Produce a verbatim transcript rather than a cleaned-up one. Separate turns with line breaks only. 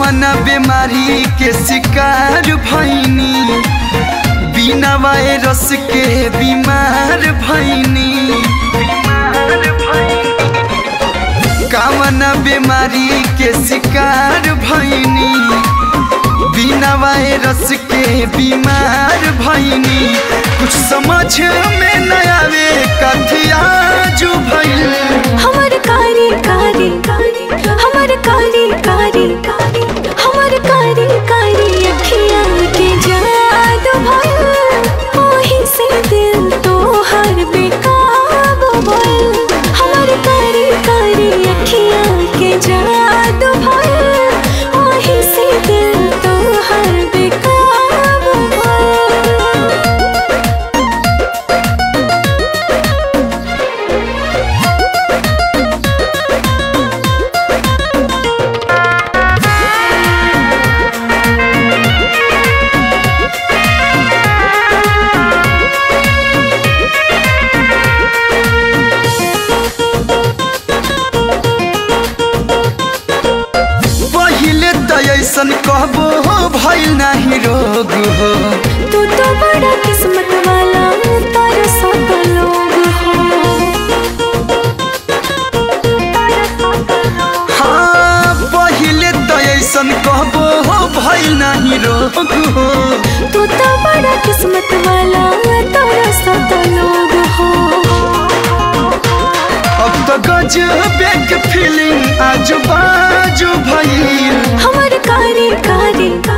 कामना बीमारी के शिकार भैनी, बिना वायरस के बीमार भैनी। कामना बीमारी के शिकार भैनी, बिना वायरस के बीमार भैनी। कुछ समझ में न आवे कथिया जो भइल।
हमर कारी कारी हमर कारी कारी हमर कारी कारी अखियाँ के जादू भइल। ओही से दिल तोहर बेकाबू भइल। हमर कारी कारी अखियाँ के जादू भइल। ओही से दिल तोहर बेकाबू भइल।
ऐसन कहबो हो भइल नहीं रोग हो।
तू तो बड़ा किस्मत वाला तारा साथ लोग हो।
हाँ पहिले तो ऐसन कहबो हो भइल नहीं रोग हो।
तू तो बड़ा किस्मत वाला तारा साथ लोग हो।
अब तो गजबे के फीलिंग आजू बाजू भइल।
हमर कारी कारी